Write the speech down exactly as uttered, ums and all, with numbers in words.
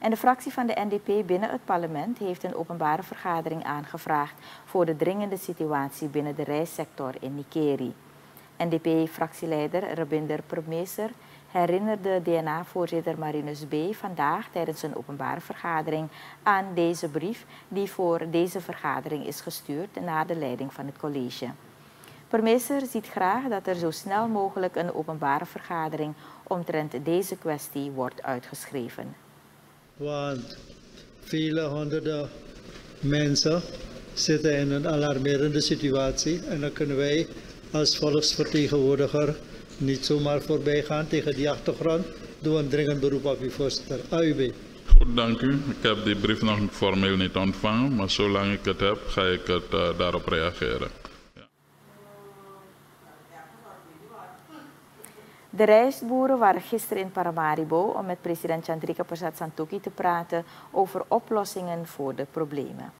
En de fractie van de N D P binnen het parlement heeft een openbare vergadering aangevraagd voor de dringende situatie binnen de reissector in Nikeri. N D P-fractieleider Rabinder Permeester herinnerde D N A-voorzitter Marinus B. vandaag tijdens een openbare vergadering aan deze brief die voor deze vergadering is gestuurd naar de leiding van het college. Permeester ziet graag dat er zo snel mogelijk een openbare vergadering omtrent deze kwestie wordt uitgeschreven. Want vele honderden mensen zitten in een alarmerende situatie en dan kunnen wij als volksvertegenwoordiger niet zomaar voorbij gaan. Tegen die achtergrond doen we een dringend beroep op uw voorzitter. A U B. Goed, dank u. Ik heb die brief nog formeel niet ontvangen, maar zolang ik het heb, ga ik het, uh, daarop reageren. Ja. De rijstboeren waren gisteren in Paramaribo om met president Chandrika Persat Santokhi te praten over oplossingen voor de problemen.